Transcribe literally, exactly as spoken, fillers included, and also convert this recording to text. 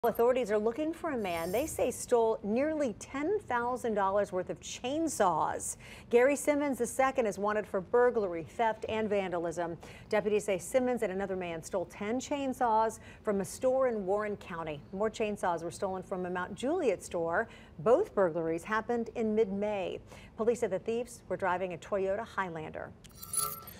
Authorities are looking for a man they say stole nearly ten thousand dollars worth of chainsaws. Gary Simmons the second is wanted for burglary, theft, and vandalism. Deputies say Simmons and another man stole ten chainsaws from a store in Warren County. More chainsaws were stolen from a Mount Juliet store. Both burglaries happened in mid-May. Police said the thieves were driving a Toyota Highlander.